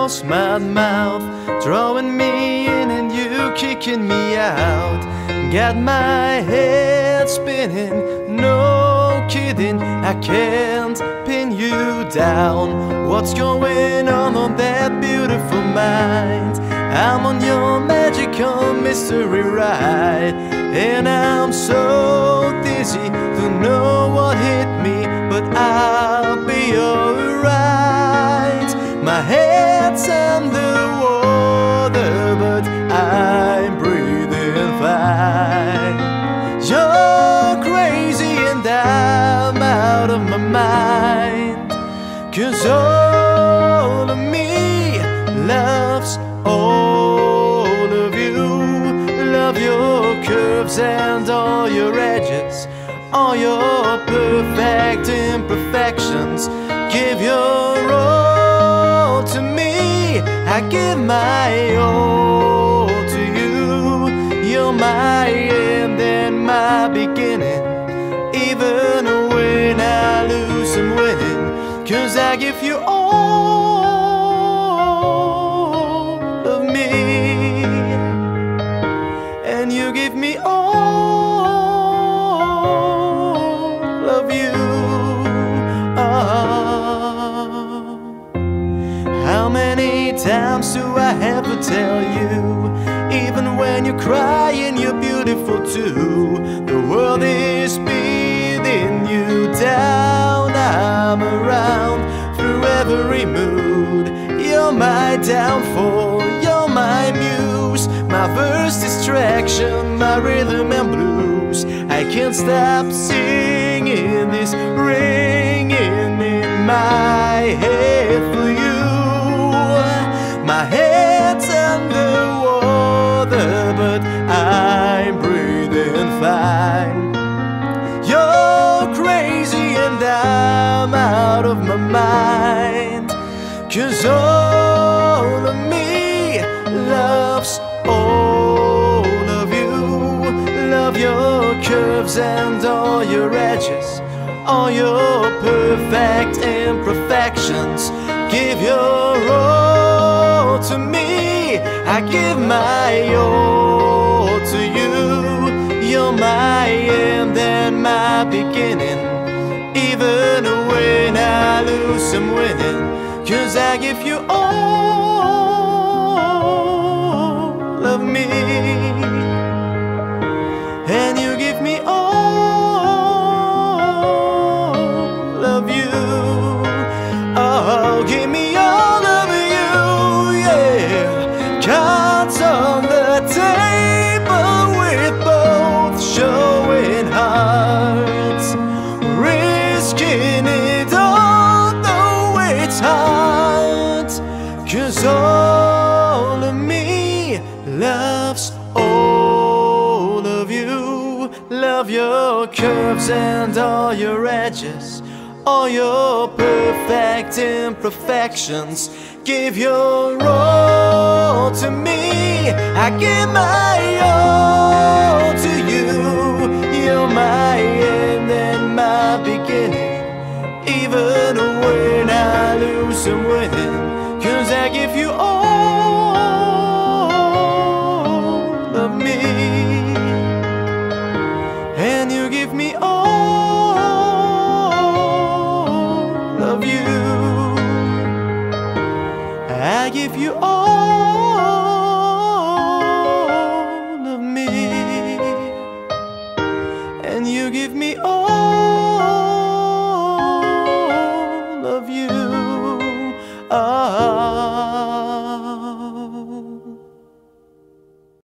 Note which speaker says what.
Speaker 1: your smart mouth, drawing me in and you kicking me out. Got my head spinning, no kidding, I can't pin you down. What's going on that beautiful mind? I'm on your magical mystery ride, and I'm so dizzy to know what hit me, but I'll be alright. My head's underwater, but I'm breathing fine. You're crazy and I'm out of my mind, 'cause all of me loves all of you. Love your curves and all your edges, all your perfect imperfections. Give your all to me, I give my all to you. You're my end and my beginning, even when I lose I'm winning, 'cause I give you all of me, and you give me all of you. How many times do I have to tell you, even when you're crying, you're beautiful too. The world is beating you down. I'm around through every mood. You're my downfall, you're my muse, my first distraction, my rhythm and blues. I can't stop singing this, ringing in my head for you. My head's underwater, but I'm breathing fine. You're crazy and I'm out of my mind, 'cause all of me loves all of you. Love your curves and all your edges, all your perfect imperfections. Give your all to me, I give my all to you. You're my end and my beginning, even when I lose I'm winning, 'cause I give you all of me, and you give me all of you. Oh, give me all of you, yeah. Cards on the table with both showing hearts, risking it all though it's hard, 'cause all of me loves all of you. Love your curves and all your edges, all your perfect imperfections. Give your all to me, I give my all to you. You're my end and my beginning, even when I lose I'm winning, 'cause I give you all